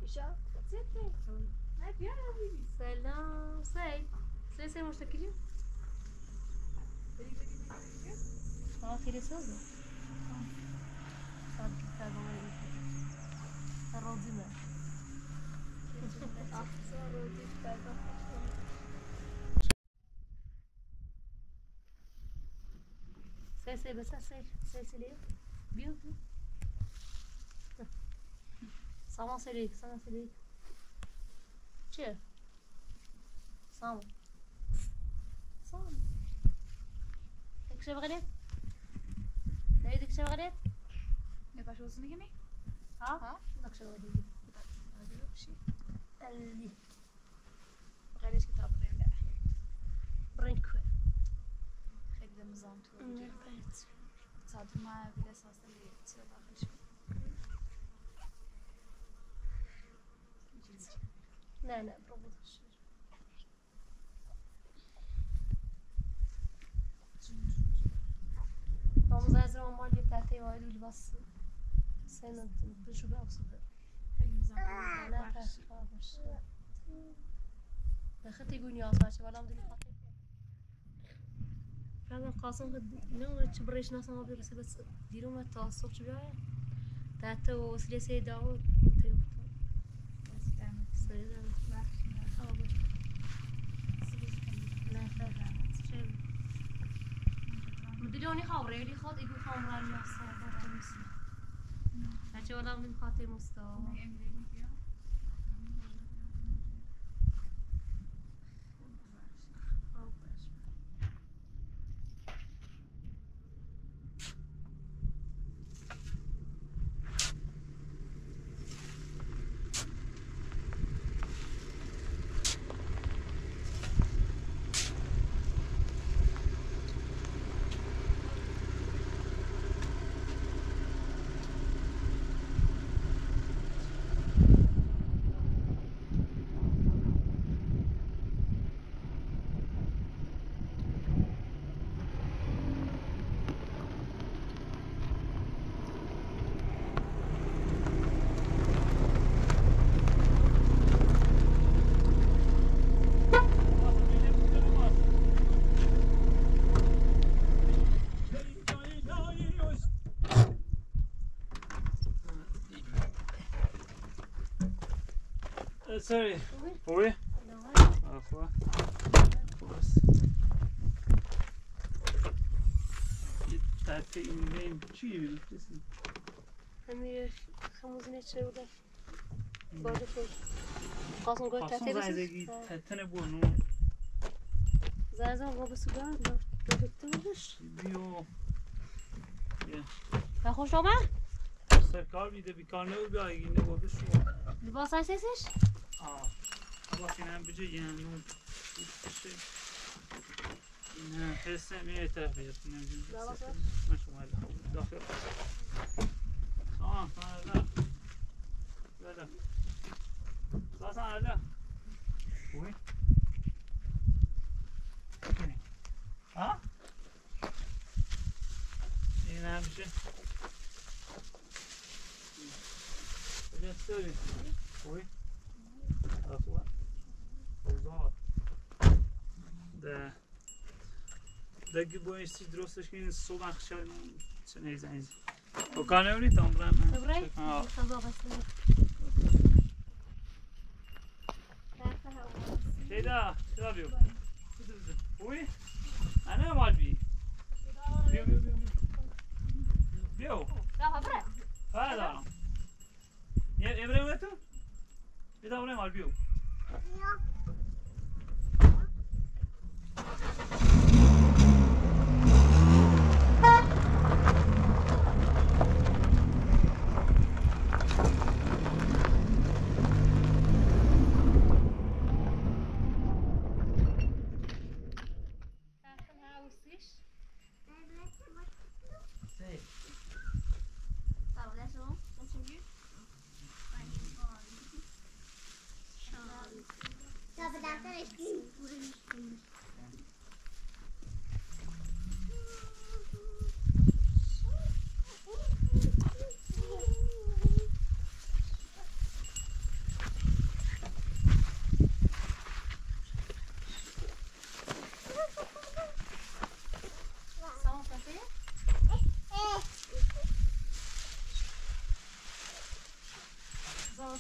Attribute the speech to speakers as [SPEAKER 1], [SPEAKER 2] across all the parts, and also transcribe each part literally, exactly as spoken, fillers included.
[SPEAKER 1] بشا زيتي هاي بيا حبيبي سلام سي سي سي مشتكلين اه في رسالة صار كتاب وين الروزي ما أحسن روزي كتاب سي سي بس سي سي سي ليه بيو بيو سلام عليك سلام عليك چه سلام سلام ديك شي بغيت لا ديك شي بغيت
[SPEAKER 2] نبقاش وزني كمي
[SPEAKER 1] ها ها داك شي بغيت
[SPEAKER 2] هذا شي
[SPEAKER 1] اللي
[SPEAKER 2] غيرش كتاب لا
[SPEAKER 1] برينك
[SPEAKER 2] خير نظام تو صاد ما بلا اساس اللي تصير داخل شو
[SPEAKER 1] لا لا برافو هم زازر ما اللي بتاعتي وايد الباص سنة بشو بأبسط
[SPEAKER 2] خير نظام
[SPEAKER 1] لا تخافش دخلت يقول يا صاحبي ولا مدري خاطر هذا قاسم قد نو تبريش ناس ما بيرسل بس ديروا ما تعصب شوية تاتا وسلي سي داود تيوتو
[SPEAKER 2] بس تعمل
[SPEAKER 1] سيدا لا خابر لا خابر شيء مدريوني خابر يلي خاط يقول خامر الناس صار تمسي هاتي ولا من خاطر مستوى
[SPEAKER 3] Sorry. Oui. À la fois. T'as fait une game chill.
[SPEAKER 1] همي خمسين شهور بعد شو قاسم قلت
[SPEAKER 3] قاسم
[SPEAKER 1] تاتي
[SPEAKER 3] زايدگی تتنه بونو
[SPEAKER 1] زازا بابا سوغا لا دكتورش
[SPEAKER 3] بیو
[SPEAKER 1] ها خوش آمد
[SPEAKER 3] سرکار بیده بیکار نبود بیایی نبوده شو
[SPEAKER 1] لباس اساسش
[SPEAKER 3] آه باقی هم بجه یعنی نه حسه میره طرف بیاد نمیدونم ماشو مال داخل آه لا لا لا لا لا وين ها هنا بجه بجه تسوي وين أطول أوضاع ده ده جيبويش تدرسش كين الصبح خشال سنة زين وكان يوري تمرين
[SPEAKER 1] تمرين
[SPEAKER 3] آه
[SPEAKER 1] خذوا بس
[SPEAKER 3] كده كده بيو وي أنا ما أبي بيو بيو بيو بيو
[SPEAKER 1] لا خبره
[SPEAKER 3] هذا يا إبراهيم وين تو إذا إبراهيم ما بيو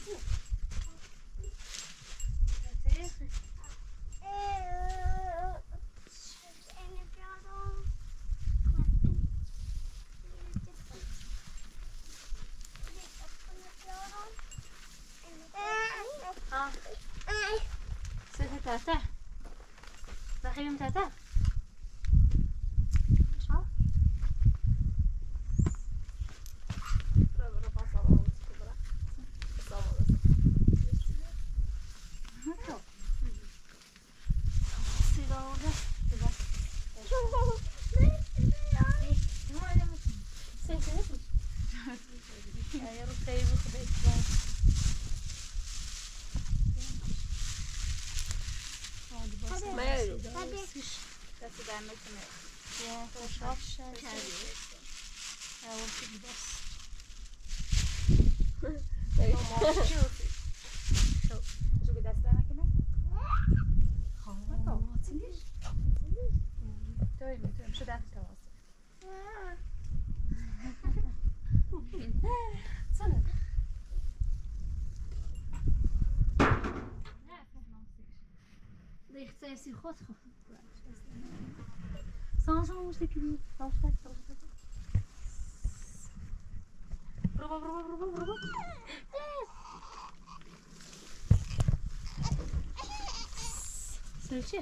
[SPEAKER 1] تاتا بخيم تاتا
[SPEAKER 2] دست در میکنه
[SPEAKER 1] یا خوشحال کردی اول چی بس
[SPEAKER 2] جو به دست در میکنه توی میتونم شده دست تواسه سنه
[SPEAKER 1] دیگه سیاسی خود خود سانسون موسیقی سانسون سانسون برو برو برو برو برو سرچه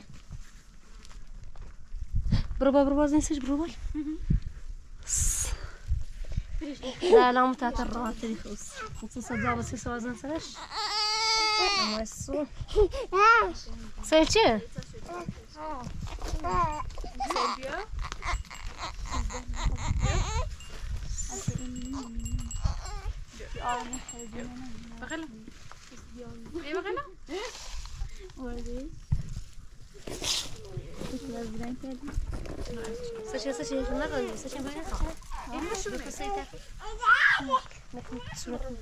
[SPEAKER 1] برو برو برو بازن سرچ برو برو لا لا متعت الرات اللي فوز خصوصا جاب سيس وزن سرش ما يسو سرچه
[SPEAKER 2] سلبیا بغلا ايه بغلا وردي
[SPEAKER 1] سرچه سرچه نگاه سرچه باید
[SPEAKER 2] این شو
[SPEAKER 1] سیتر نکن سرچه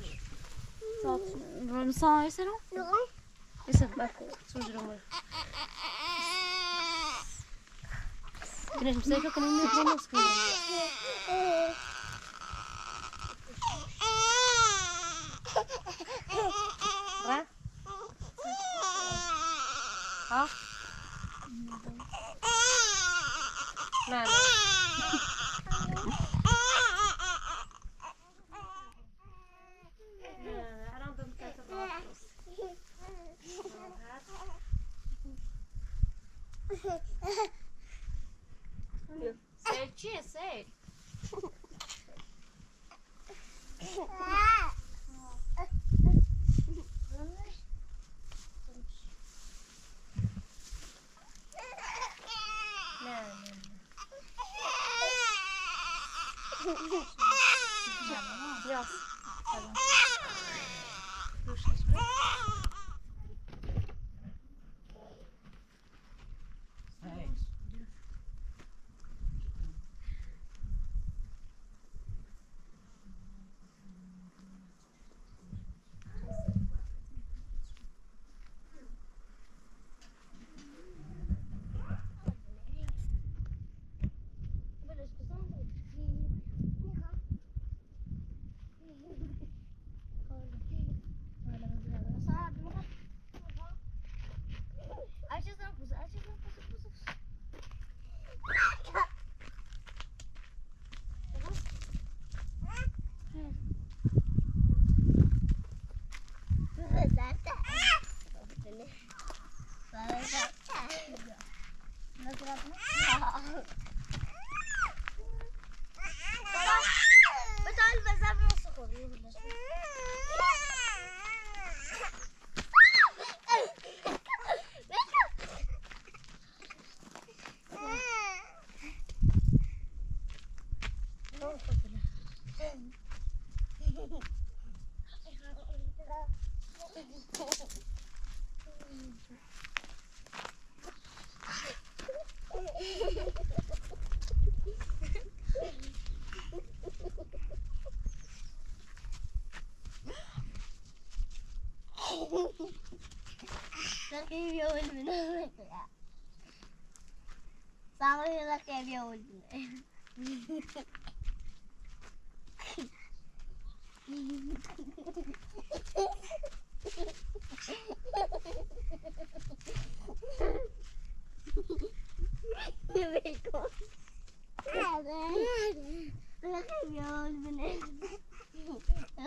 [SPEAKER 2] رمسان يسرو
[SPEAKER 1] يسر باكو سوجرو مال كناش مسايكه كنا نبغى نسكن را ها لا لا
[SPEAKER 2] Say cheers, say.
[SPEAKER 1] Yes.
[SPEAKER 4] Sorry, look at you.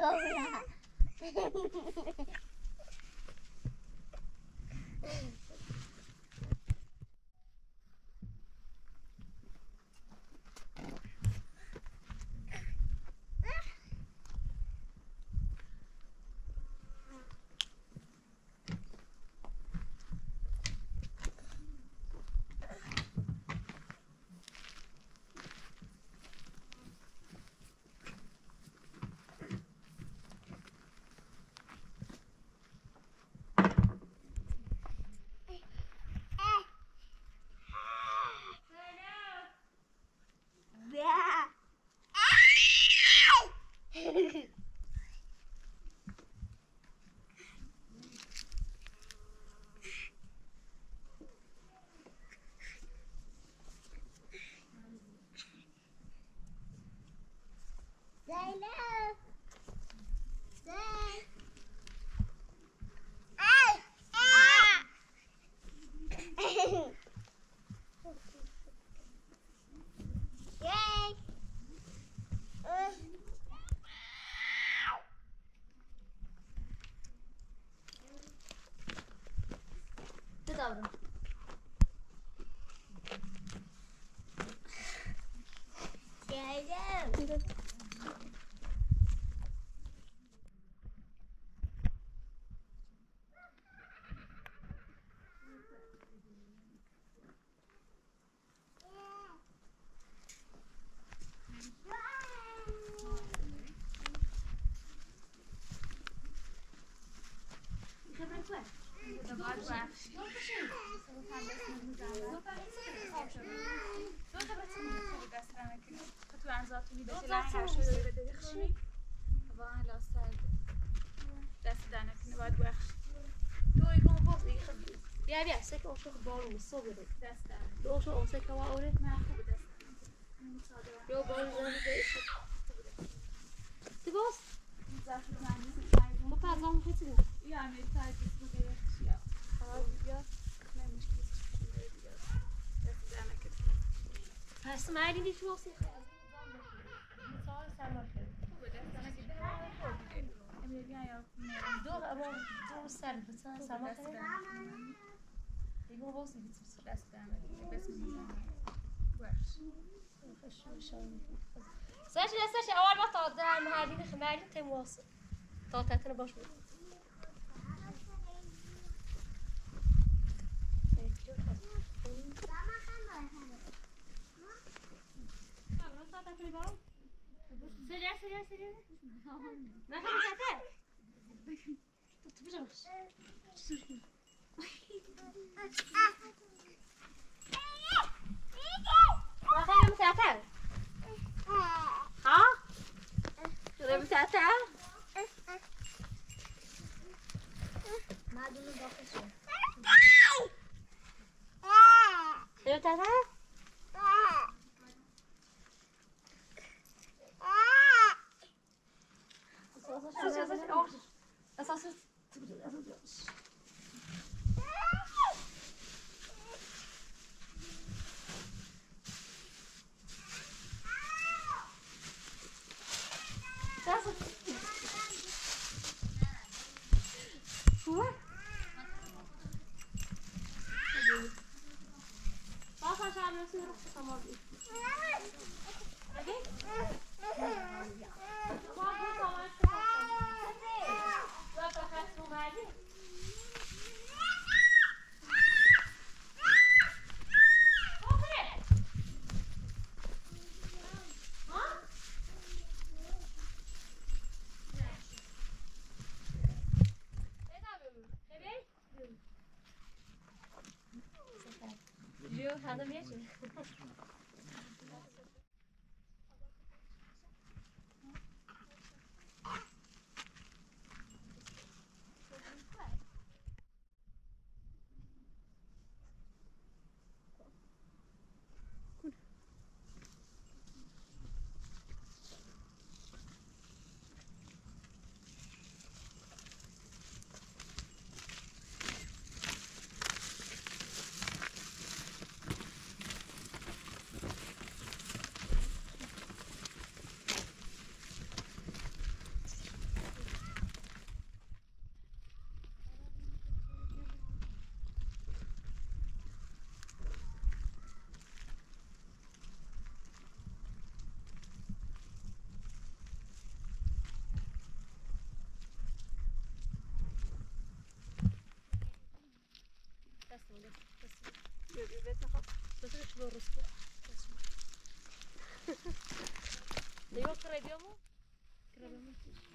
[SPEAKER 1] Dobra. بیا بیا سه که عاشق بارون است صبح رو
[SPEAKER 2] دست در
[SPEAKER 1] دو عاشق آسه که واوره
[SPEAKER 2] نه خوب دست
[SPEAKER 1] بیا بارون زنی بیشتر تو باز
[SPEAKER 2] زفت زنی
[SPEAKER 1] ما پرزام خیلی نه
[SPEAKER 2] یا امیر تایید بوده یا
[SPEAKER 1] خلاص بیا
[SPEAKER 2] نه مشکلی دست در نکرد
[SPEAKER 1] پس مردی دیش واسه مثال سلام
[SPEAKER 2] خوب دست در نکرد امیر بیا یا
[SPEAKER 1] دو اما دو سر مثلا سلام دیگه واسه بیت
[SPEAKER 2] دست در نکرد بس میزنم باش
[SPEAKER 1] ساش لساش اول ما تا در مهدی خماری تیم واسه تا تاتنا باش بود سريع سريع سريع ما في مسافة تبجمش ما في مسافة ها شو مسافة
[SPEAKER 4] ما دونه داخل شو
[SPEAKER 1] شو مسافة اساسا هذا ماشي بس شو الرسكو ديو كريبيومو كريبيومو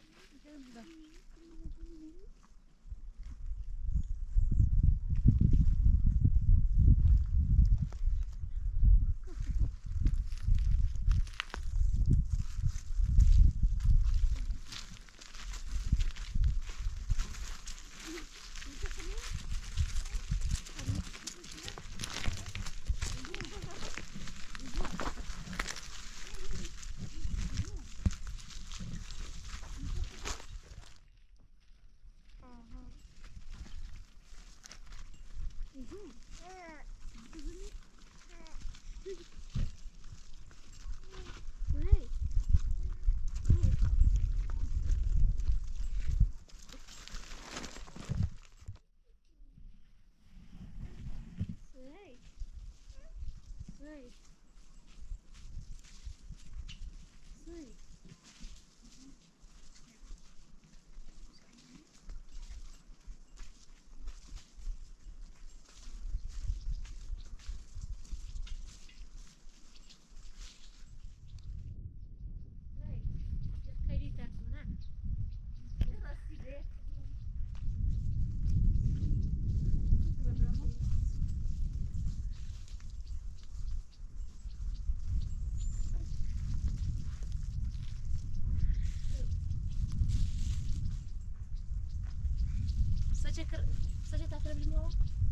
[SPEAKER 1] سجل سجل تاكل بالماء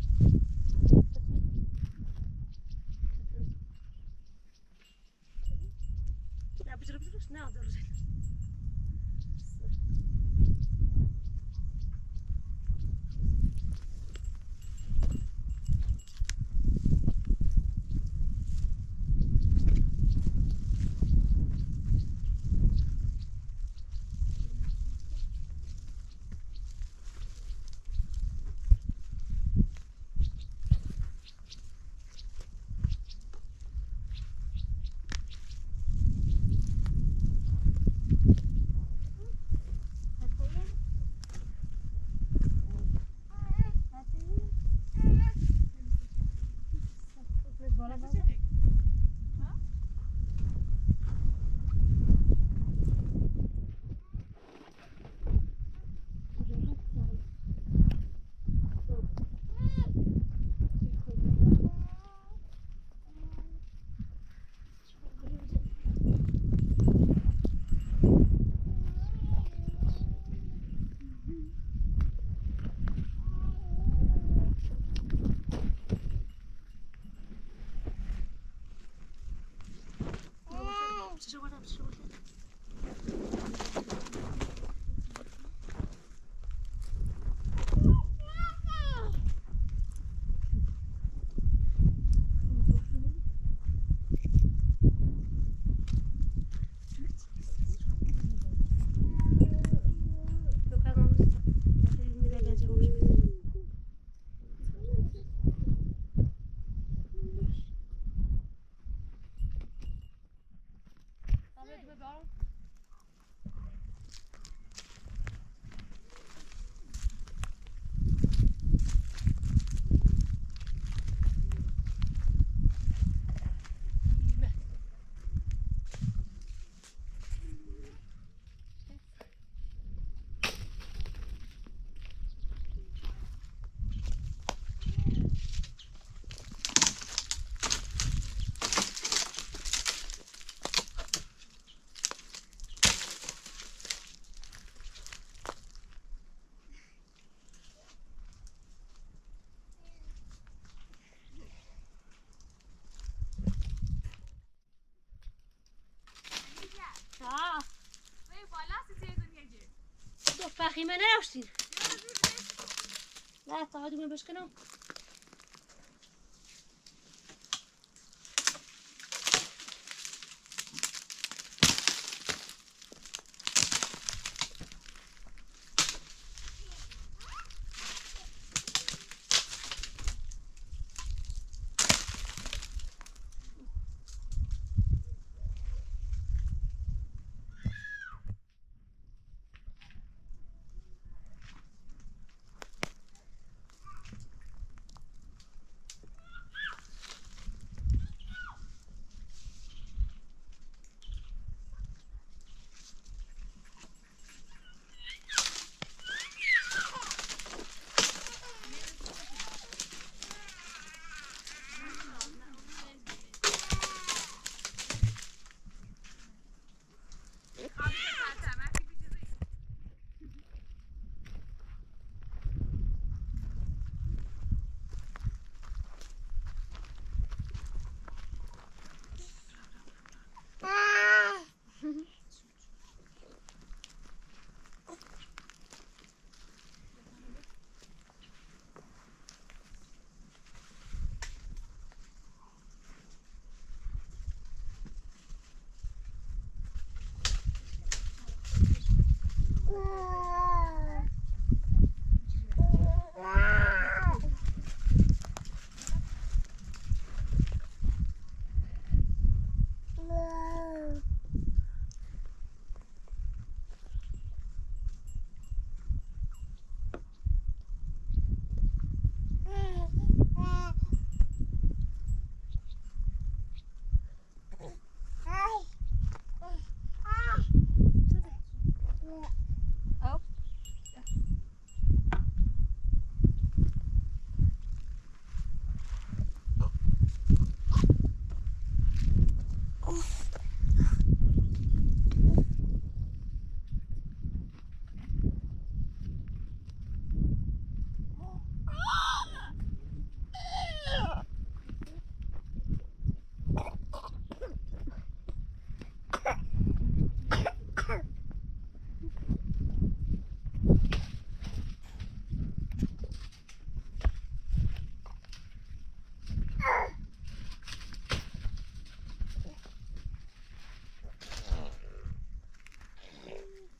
[SPEAKER 1] لا بجرب بجرب ناظر فخیمه نرفتین نه تا دومه بشکنم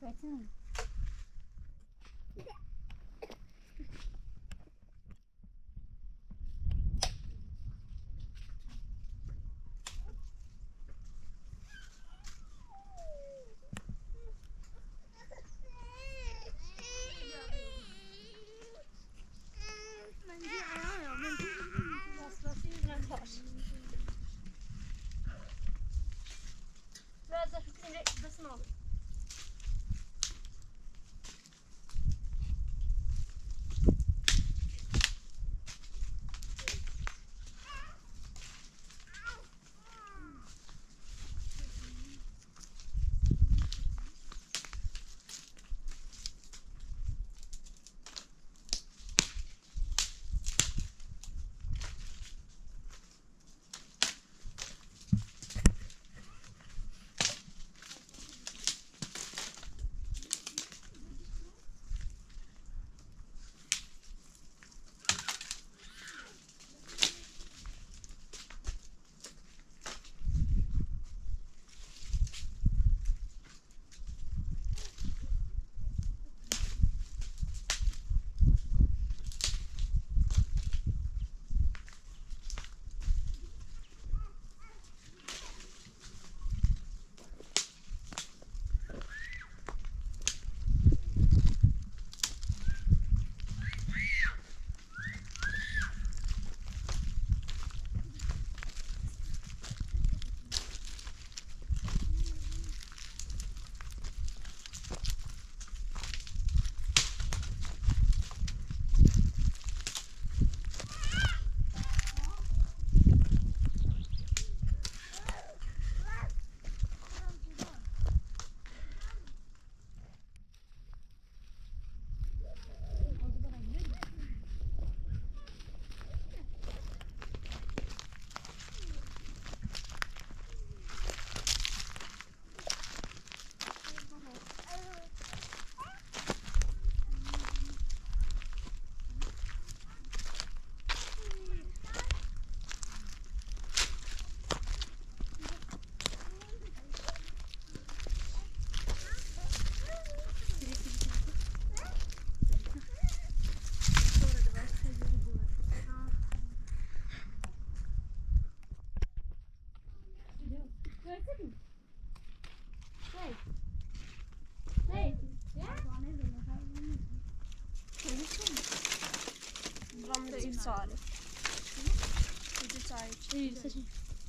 [SPEAKER 4] Farzaneh.
[SPEAKER 2] ساله وجه ساله
[SPEAKER 1] ايه سجن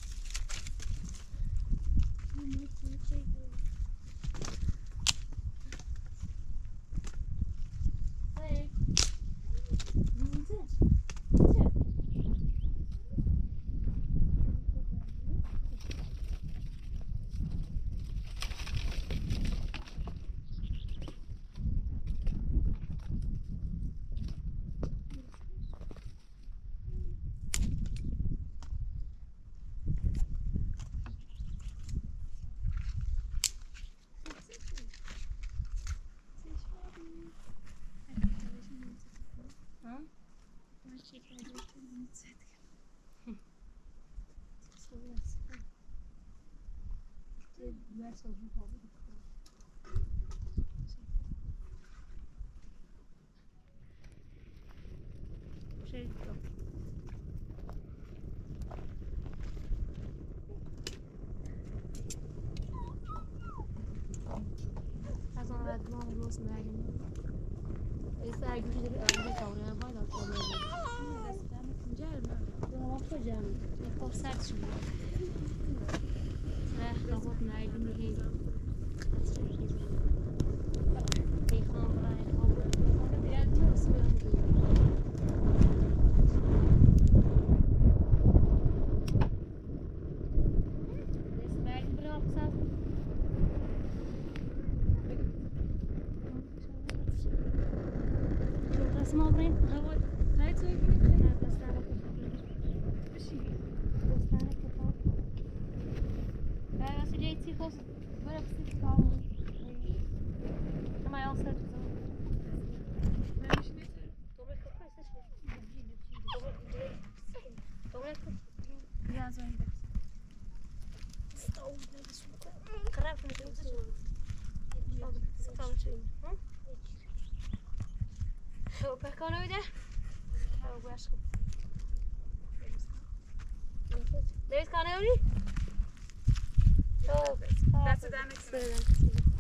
[SPEAKER 1] از آن ردوان روز نگیم ایسا اگه شده اگه کاملا باید آتوانه بود جرم کجام یکو سرد شد نه خواهد نگیم هی ایخان برای خواب یاد جوز میاد اسمه برين هو هاي تسوي كذا بس انا كنت ماشي بس انا كنت بس جيتي خلاص ولا بس تعاون ما يوصل ماشي طبعا كويس طبعا يا زين استوى بس قرب من tam için. Hı? O pekon öyle. O başka. Levis kan öyle? O.
[SPEAKER 2] That's a damage.
[SPEAKER 1] Sıra.